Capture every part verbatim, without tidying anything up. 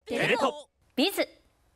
テレ東ビズ。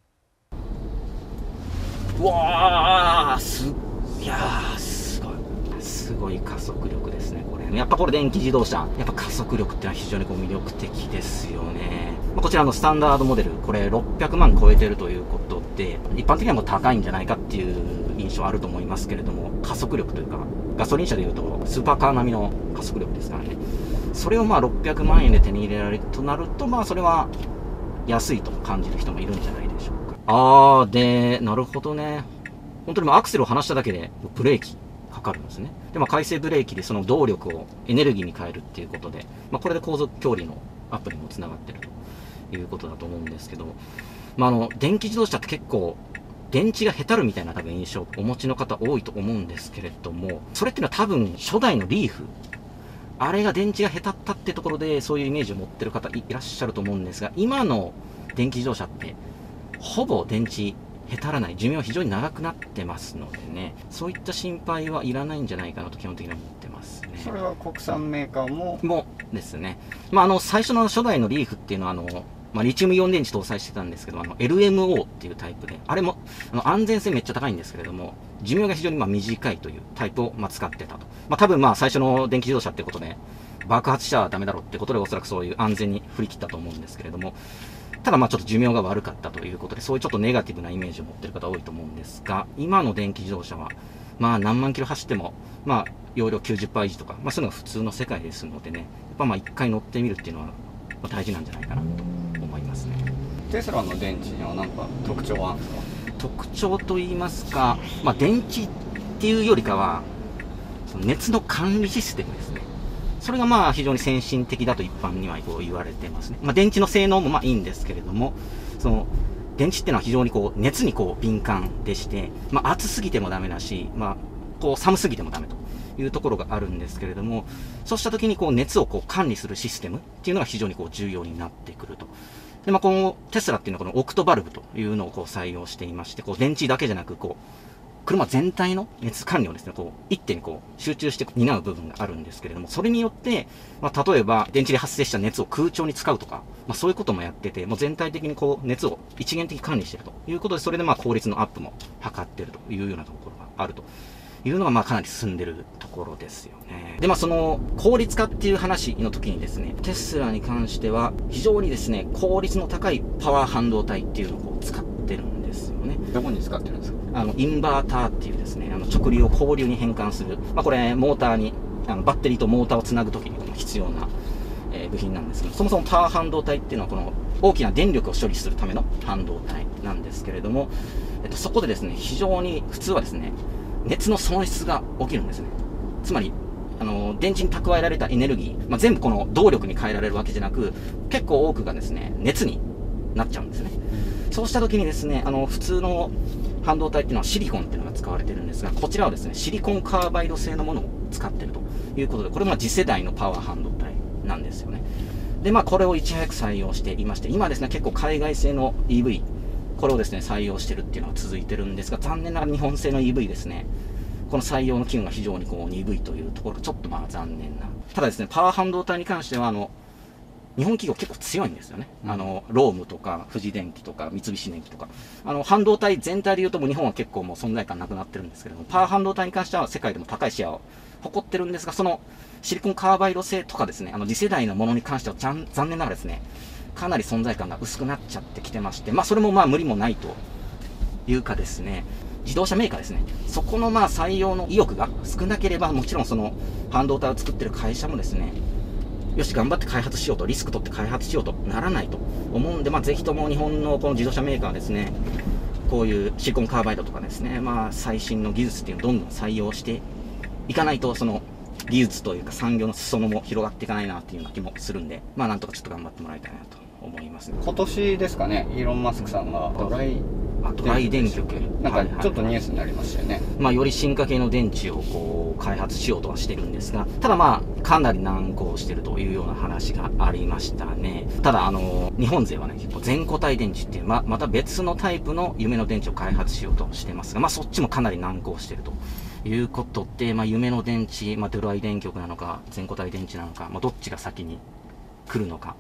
うわーすいやーすごいすごい加速力ですね。これやっぱこれ電気自動車やっぱ加速力ってのは非常にこう魅力的ですよね。まあ、こちらのスタンダードモデルこれろっぴゃくまん超えてるということで一般的にはもう高いんじゃないかっていう印象あると思いますけれども、加速力というかガソリン車でいうとスーパーカー並みの加速力ですからね。それをまあろっぴゃくまんえんで手に入れられるとなると、まあそれは安いと感じる人もいるんじゃないでしょうか。あーでなるほどね。本当にもうアクセルを離しただけでブレーキかかるんですね。で、まあ、回生ブレーキでその動力をエネルギーに変えるっていうことで、まあ、これで航続距離のアップにもつながってるということだと思うんですけど、まあ、あの電気自動車って結構電池がへたるみたいな多分印象をお持ちの方多いと思うんですけれども、それっていうのは多分初代のリーフあれが電池がへたったってところでそういうイメージを持ってる方いらっしゃると思うんですが、今の電気自動車ってほぼ電池へたらない、寿命は非常に長くなってますのでね、そういった心配はいらないんじゃないかなと基本的には思ってますね。 それは国産メーカーももですね、まあ、あの最初の初代のリーフっていうのはあの、まあ、リチウムイオン電池搭載してたんですけど、あの エルエムオー っていうタイプで、あれもあの安全性めっちゃ高いんですけれども、寿命が非常にまあ短いというタイプをまあ使ってたと。まあ、多分まあ最初の電気自動車ってことで、爆発しちゃダメだろうってことでおそらくそういう安全に振り切ったと思うんですけれども、ただまあちょっと寿命が悪かったということで、そういうちょっとネガティブなイメージを持っている方多いと思うんですが、今の電気自動車は、まあ何万キロ走っても、まあ容量きゅうじゅっパーセント維持とか、まあそういうのが普通の世界ですのでね、やっぱまあ一回乗ってみるっていうのは大事なんじゃないかなと思いますね。 テスラの電池には何か特徴はあるんですか？ 特徴といいますか、まあ電池っていうよりかは、その熱の管理システムですね。それがまあ非常に先進的だと一般にはこう言われてますね。まあ電池の性能もまあいいんですけれども、その電池っていうのは非常にこう熱にこう敏感でして、まあ暑すぎてもダメだし、まあこう寒すぎてもダメというところがあるんですけれども、そうした時にこう熱をこう管理するシステムっていうのが非常にこう重要になってくると。で、まあこのテスラっていうのはこのオクトバルブというのをこう採用していまして、こう電池だけじゃなくこう車全体の熱管理をですね、こう、一手にこう、集中して担う部分があるんですけれども、それによって、まあ、例えば、電池で発生した熱を空調に使うとか、まあ、そういうこともやってて、もう全体的にこう、熱を一元的に管理しているということで、それでまあ、効率のアップも図っているというようなところがあるというのが、まあ、かなり進んでるところですよね。で、まあ、その、効率化っていう話の時にですね、テスラに関しては、非常にですね、効率の高いパワー半導体っていうのをこう使ってるんですよね。 どこに使ってるんですか？ あのインバーターっていうですね、あの直流を交流に変換する、まあ、これモーターにあのバッテリーとモーターをつなぐときに必要な、えー、部品なんですけど、そもそもパワー半導体っていうのはこの大きな電力を処理するための半導体なんですけれども、えっと、そこでですね、非常に普通はですね、熱の損失が起きるんですね。つまりあの電池に蓄えられたエネルギー、まあ、全部この動力に変えられるわけじゃなく、結構多くがですね、熱になっちゃうんですね。そうした時にですね、あの普通の半導体っていうのはシリコンっていうのが使われてるんですが、こちらはですね、シリコンカーバイド製のものを使ってるということで、これも次世代のパワー半導体なんですよね。で、まあこれをいち早く採用していまして、今ですね、結構海外製の イーブイ、これをですね、採用してるっていうのが続いてるんですが、残念ながら日本製の イーブイ ですね、この採用の機運が非常にこう鈍いというところがちょっとまあ残念な。ただですね、パワー半導体に関しては、あの、日本企業結構強いんですよね。あの、ロームとか、富士電機とか、三菱電機とか。あの、半導体全体で言うともう日本は結構もう存在感なくなってるんですけれども、パワー半導体に関しては世界でも高いシェアを誇ってるんですが、そのシリコンカーバイド製とかですね、あの、次世代のものに関しては残念ながらですね、かなり存在感が薄くなっちゃってきてまして、まあ、それもまあ無理もないというかですね、自動車メーカーですね、そこのまあ採用の意欲が少なければ、もちろんその半導体を作ってる会社もですね、よし、頑張って開発しようと、リスク取って開発しようとならないと思うんで、まあ、ぜひとも日本のこの自動車メーカーはですね、こういうシリコンカーバイドとかですね、まあ、最新の技術っていうのをどんどん採用していかないと、その技術というか産業の裾野も広がっていかないなっていうような気もするんで、まあ、なんとかちょっと頑張ってもらいたいなと思いますね。 今年ですかね、イーロン・マスクさんがドライあドライ電極なんかちょっとニュースになりましたよね。 まあ、より進化系の電池をこう開発しようとはしてるんですが、ただまあかなり難航してるというような話がありましたね。ただあの日本勢はね、結構全固体電池っていうままた別のタイプの夢の電池を開発しようとしてますが、まあそっちもかなり難航してるということで、まあ夢の電池、まあドライ電極なのか全固体電池なのか、まあどっちが先に来るのか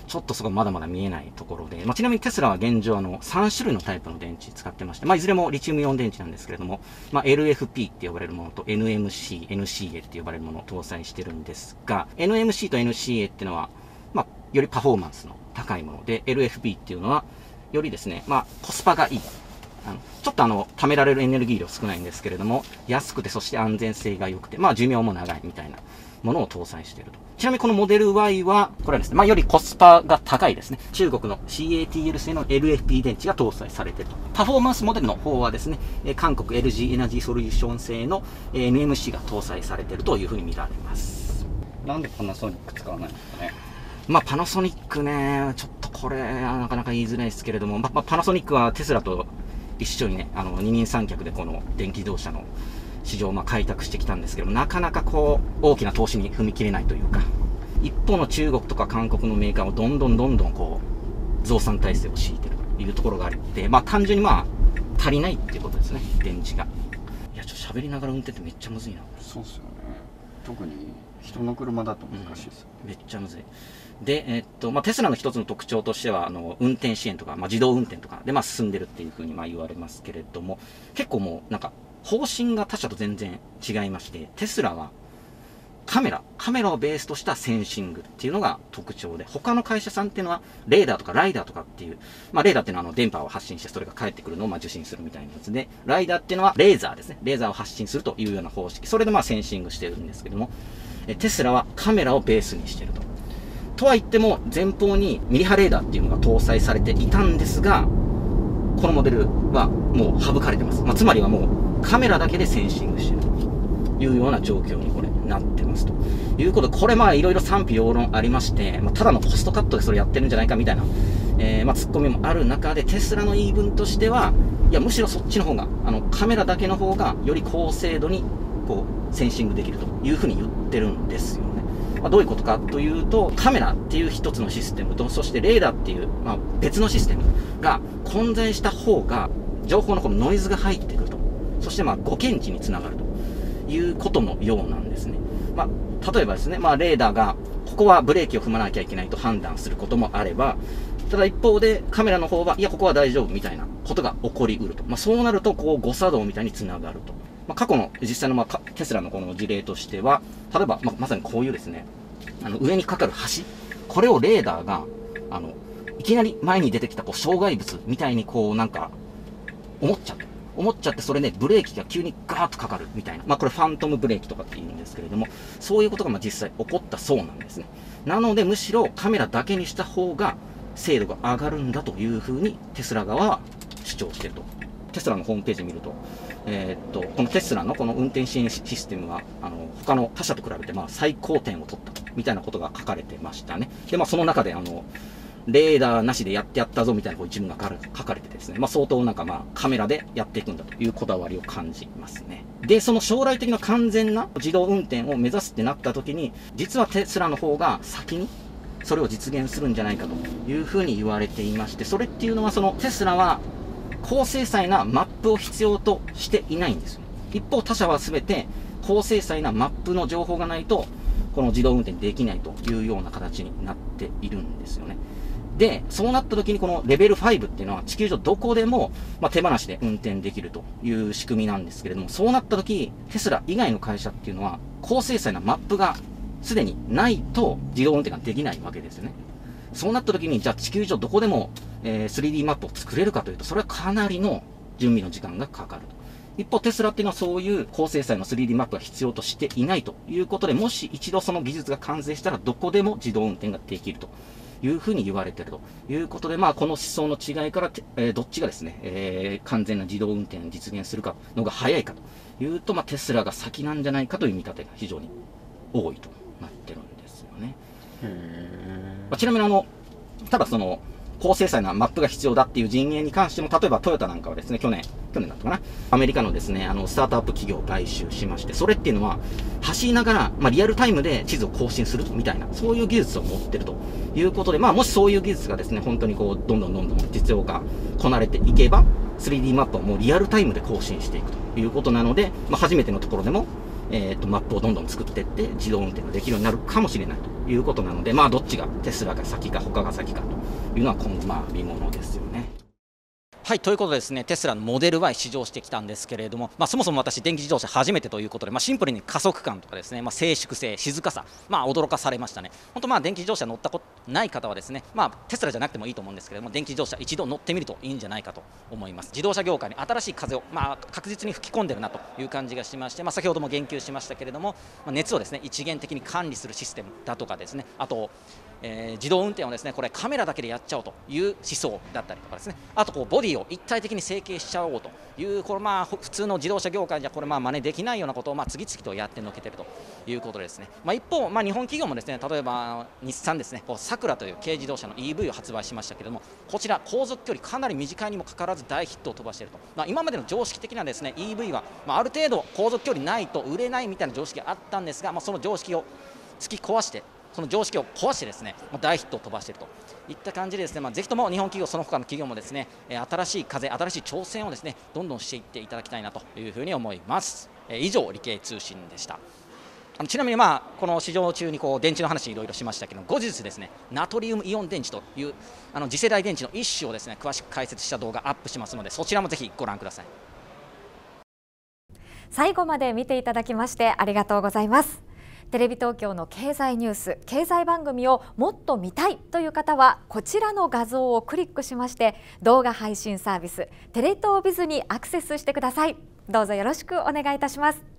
ちょっとそこまだまだ見えないところで、まあ、ちなみにテスラは現状あのさん種類のタイプの電池使ってまして、まあ、いずれもリチウムイオン電池なんですけれども、まあ、エルエフピー って呼ばれるものと エヌエムシー、エヌシーエー って呼ばれるものを搭載してるんですが、エヌエムシー と エヌシーエー っていうのは、まあ、よりパフォーマンスの高いもので、エルエフピー っていうのは、よりですね、まあ、コスパがいい。あのちょっとあの、貯められるエネルギー量少ないんですけれども、安くてそして安全性が良くて、まあ、寿命も長いみたいなものを搭載していると。ちなみにこのモデル Y は、これはですね、まあ、よりコスパが高いですね。中国の シーエーティーエル 製の エルエフピー 電池が搭載されていると。パフォーマンスモデルの方はですね、韓国 エルジー エナジーソリューション製の エヌエムシー が搭載されているというふうに見られます。 なんでパナソニック使わないんですかね。 まあ、パナソニックね、ちょっとこれ、なかなか言いづらいですけれども、まあ、パナソニックはテスラと一緒にね、あの、二人三脚でこの電気自動車の市場をまあ開拓してきたんですけども、なかなかこう、大きな投資に踏み切れないというか、一方の中国とか韓国のメーカーをどんどんどんどんこう、増産体制を敷いてるというところがあって、まあ単純にまあ、足りないっていうことですね、電池が。いや、ちょっと喋りながら運転ってめっちゃむずいな。 そうっすよね。特に人の車だと難しいです、 うん、めっちゃむずい。で、えー、っと、まあ、テスラの一つの特徴としては、あの、運転支援とか、まあ、自動運転とかで、まあ、進んでるっていうふうに、まあ、言われますけれども、結構もう、なんか、方針が他社と全然違いまして、テスラは、カメラ、カメラをベースとしたセンシングっていうのが特徴で、他の会社さんっていうのは、レーダーとかライダーとかっていう、まあ、レーダーっていうのは、あの、電波を発信して、それが返ってくるのを、まあ、受信するみたいなやつで、ライダーっていうのは、レーザーですね。レーザーを発信するというような方式。それで、まあ、センシングしてるんですけども、えテスラはカメラをベースにしてると。とは言っても、前方にミリ波レーダーっていうのが搭載されていたんですが、このモデルはもう省かれてます。まあ、つまりはもうカメラだけでセンシングしているというような状況にこれなってますということで、これまあいろいろ賛否両論ありまして、まあ、ただのコストカットでそれやってるんじゃないかみたいな、えー、まあツッコミもある中で、テスラの言い分としては、いやむしろそっちの方が、あのカメラだけの方がより高精度にこうセンシングできるというふうに言ってるんですよね。まあ、どういうことかというと、カメラっていう一つのシステムと、そしてレーダーっていう、まあ、別のシステムが混在した方が、情報のこのノイズが入ってくると。そしてまあ誤検知につながるということのようなんですね。まあ、例えばですね、まあ、レーダーが、ここはブレーキを踏まなきゃいけないと判断することもあれば、ただ一方でカメラの方は、いや、ここは大丈夫みたいなことが起こりうると。まあ、そうなると、こう誤作動みたいにつながると。まあ、過去の実際の、まあ、テスラのこの事例としては、例えば、まあ、まさにこういうですね、あの上にかかる橋、これをレーダーが、あの、いきなり前に出てきたこう障害物みたいにこうなんか、思っちゃって、思っちゃってそれね、ブレーキが急にガーッとかかるみたいな。まあこれファントムブレーキとかって言うんですけれども、そういうことがまあ実際起こったそうなんですね。なのでむしろカメラだけにした方が精度が上がるんだというふうにテスラ側は主張していると。テスラのホームページ見ると、えー、っと、このテスラのこの運転支援システムは、あの、他の他社と比べて、まあ、最高点を取ったみたいなことが書かれてましたね。で、まあ、その中で、あの、レーダーなしでやってやったぞみたいな一文が書かれてですね、まあ、相当なんかまあ、カメラでやっていくんだというこだわりを感じますね。で、その将来的な完全な自動運転を目指すってなった時に、実はテスラの方が先に、それを実現するんじゃないかというふうに言われていまして、それっていうのはそのテスラは、高精細なマップを必要としていないんですよ。一方他社は全て高精細なマップの情報がないとこの自動運転できないというような形になっているんですよね。で、そうなった時にこのレベルファイブっていうのは地球上どこでも、まあ、手放しで運転できるという仕組みなんですけれども、そうなった時テスラ以外の会社っていうのは高精細なマップがすでにないと自動運転ができないわけですよね。そうなった時にじゃあ地球上どこでもえー、スリーディー マップを作れるかというと、それはかなりの準備の時間がかかると。一方、テスラっていうのはそういう高精細の スリーディー マップが必要としていないということで、もし一度その技術が完成したらどこでも自動運転ができるというふうに言われているということで、まあ、この思想の違いから、えー、どっちがですね、えー、完全な自動運転を実現するかのが早いかというと、まあ、テスラが先なんじゃないかという見立てが非常に多いとなってるんですよね。まあ、ちなみにあの、ただその、高精細なマップが必要だっていう陣営に関しても、例えばトヨタなんかはですね、去年、去年だったかな、アメリカのですね、あの、スタートアップ企業を買収しまして、それっていうのは、走りながら、まあ、リアルタイムで地図を更新するみたいな、そういう技術を持ってるということで、まあ、もしそういう技術がですね、本当にこう、どんどんどんどん実用化、こなれていけば、スリーディー マップをもうリアルタイムで更新していくということなので、まあ、初めてのところでも、 えー、とマップをどんどん作っていって自動運転ができるようになるかもしれないということなので、まあ、どっちがテスラが先か他が先かというのは今後まあ見ものですよね。はい、ということでですね、テスラのモデル ワイ 試乗してきたんですけれども、まあ、そもそも私、電気自動車初めてということで、まあ、シンプルに加速感とかですね、まあ、静粛性、静かさ、まあ、驚かされましたね。本当、まあ電気自動車乗ったことない方はですね、まあ、テスラじゃなくてもいいと思うんですけれども、電気自動車、一度乗ってみるといいんじゃないかと思います。自動車業界に新しい風を、まあ、確実に吹き込んでるなという感じがしまして、まあ、先ほども言及しましたけれども、まあ、熱をですね一元的に管理するシステムだとかですね、あと、えー、自動運転をですねこれカメラだけでやっちゃおうという思想だったりとかですね、あとこうボディを一体的に成形しちゃおうというこれまあ普通の自動車業界じゃこれまあ真似できないようなことをまあ次々とやってのけているということですね。まあ、一方、まあ、日本企業もですね例えば日産ですね、こうサクラという軽自動車の イーブイ を発売しましたけれども、こちら航続距離かなり短いにもかかわらず大ヒットを飛ばしていると、まあ、今までの常識的なですね イーブイ は、まあ、ある程度航続距離ないと売れないみたいな常識があったんですが、まあ、その常識を突き壊してその常識を壊してですね大ヒットを飛ばしているといった感じでですね、まあ、ぜひとも日本企業その他の企業もですね新しい風、新しい挑戦をですねどんどんしていっていただきたいなというふうに思います。以上、理系通信でした。あのちなみに、まあ、この試乗中にこう電池の話いろいろしましたけど、後日ですねナトリウムイオン電池というあの次世代電池の一種をですね詳しく解説した動画アップしますので、そちらもぜひご覧ください。 最後まで見ていただきましてありがとうございます。テレビ東京の経済ニュース、経済番組をもっと見たいという方はこちらの画像をクリックしまして動画配信サービステレ東ビズにアクセスしてください。どうぞよろしくお願いいたします。